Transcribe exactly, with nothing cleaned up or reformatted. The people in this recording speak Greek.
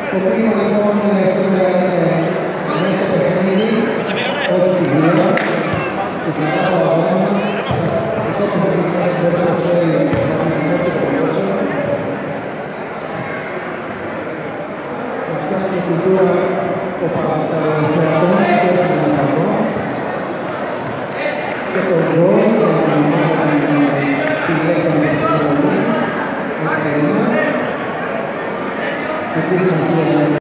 Το κλίμα λοιπόν σήμερα είναι μέσα στο παιχνίδι, όχι στη βία, του κρατάω αγώνα, αυτό που θα ξεκινήσει μπορεί να προσφέρει ο Παναγιώτης και το Κότσο. Να φτιάξει κουλτούρα των θεατών και των δημοκρατών και τον γκολ για να μάθει τη λέξη με τη Θεσσαλονίκη, έτσι είναι. Επίσης,